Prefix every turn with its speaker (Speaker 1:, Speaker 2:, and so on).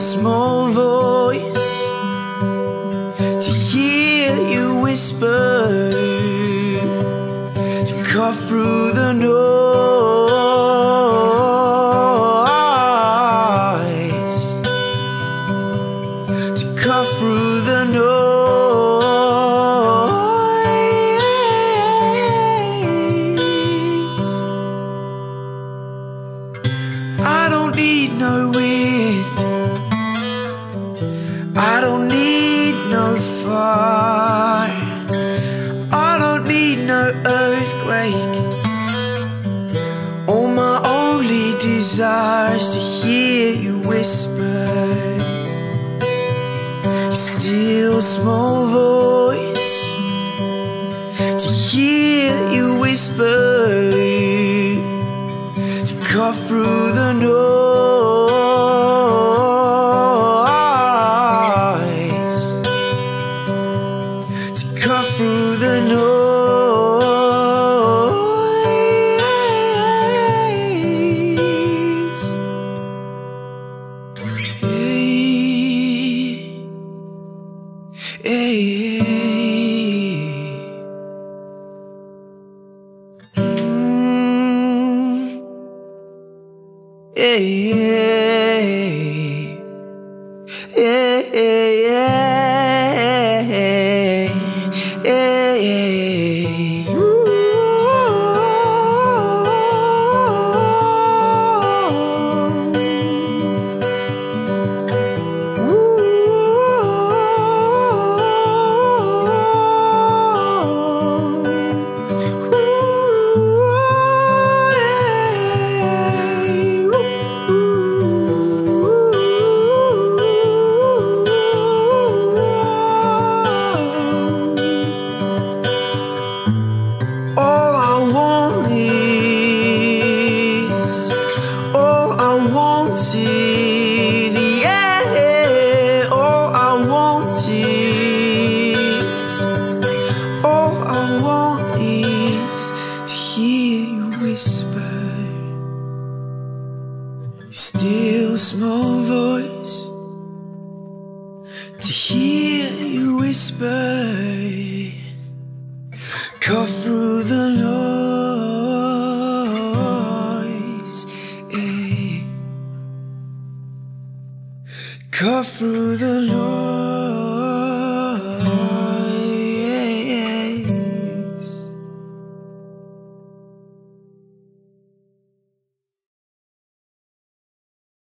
Speaker 1: small voice, to hear you whisper, to cut through the noise, to cut through the noise. I don't need no wind, I don't need no fire, I don't need no earthquake. All my only desire's to hear you whisper, your still small voice, to hear you whisper, to cut through the noise, to cut through the noise. Hey, hey, hey, hey, hey, hey, yeah, all I want is, all I want is to hear you whisper, still small voice, to hear you whisper, cut through the noise, cut through the noise.